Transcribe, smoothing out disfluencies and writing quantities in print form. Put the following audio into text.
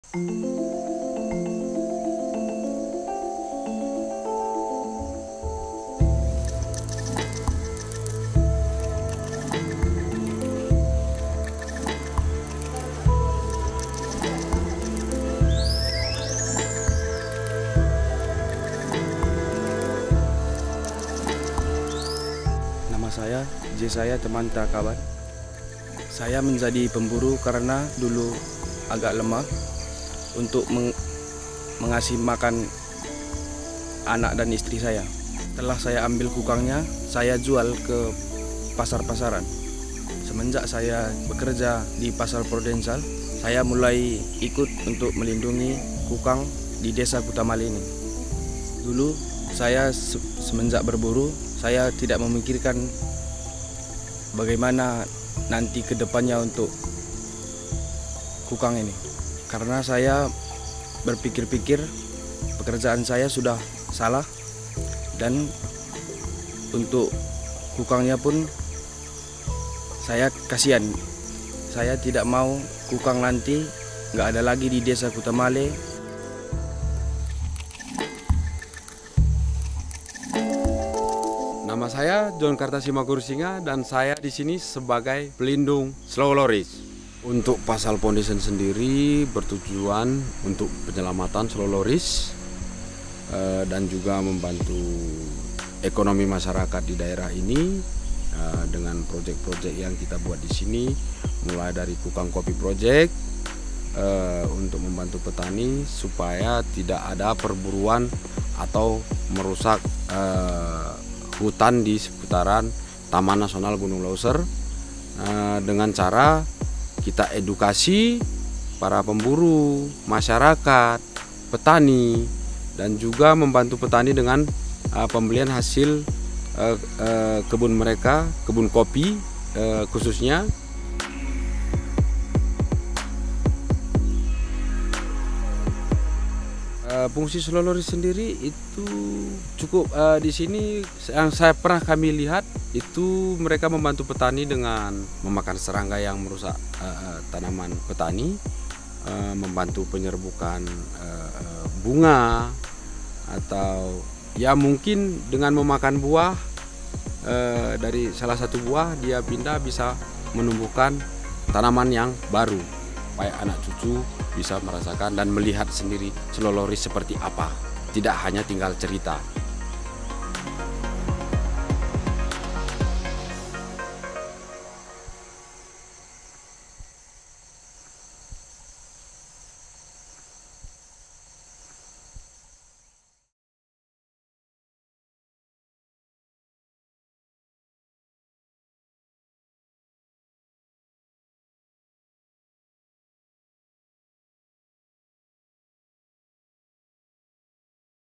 Nama saya teman tak kawan. Saya menjadi pemburu karena dulu agak lemah untuk mengasih makan anak dan istri saya. Setelah saya ambil kukangnya, saya jual ke pasar-pasaran. Semenjak saya bekerja di pasar prudensial, saya mulai ikut untuk melindungi kukang di desa Kutamale ini. Dulu saya semenjak berburu, saya tidak memikirkan bagaimana nanti ke depannya untuk kukang ini. Karena saya berpikir-pikir pekerjaan saya sudah salah dan untuk kukangnya pun saya kasihan. Saya tidak mau kukang nanti nggak ada lagi di desa Kutamale. Nama saya John Kartasimakursinga dan saya di sini sebagai pelindung slow loris. Untuk pasal foundation sendiri bertujuan untuk penyelamatan slow loris dan juga membantu ekonomi masyarakat di daerah ini dengan proyek-proyek yang kita buat di sini, mulai dari Kukang Kopi Project untuk membantu petani supaya tidak ada perburuan atau merusak hutan di seputaran Taman Nasional Gunung Leuser dengan cara kita edukasi para pemburu, masyarakat, petani, dan juga membantu petani dengan pembelian hasil kebun mereka, kebun kopi khususnya. Fungsi slow loris sendiri itu cukup di sini yang saya pernah kami lihat itu mereka membantu petani dengan memakan serangga yang merusak tanaman petani, membantu penyerbukan bunga, atau ya mungkin dengan memakan buah dari salah satu buah dia pindah bisa menumbuhkan tanaman yang baru supaya anak cucu bisa merasakan dan melihat sendiri slow loris seperti apa, tidak hanya tinggal cerita.